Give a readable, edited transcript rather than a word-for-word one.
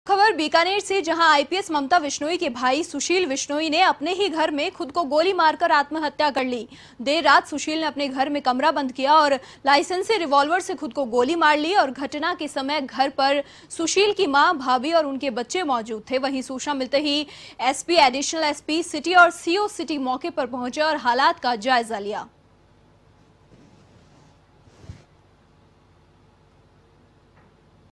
खबर बीकानेर से, जहां आईपीएस ममता विश्नोई के भाई सुशील विश्नोई ने अपने ही घर में खुद को गोली मारकर आत्महत्या कर ली। देर रात सुशील ने अपने घर में कमरा बंद किया और लाइसेंसी रिवॉल्वर से खुद को गोली मार ली। और घटना के समय घर पर सुशील की मां, भाभी और उनके बच्चे मौजूद थे। वहीं सूचना मिलते ही एसपी, एडिशनल एसपी सिटी और सीओ सिटी मौके पर पहुंचे और हालात का जायजा लिया।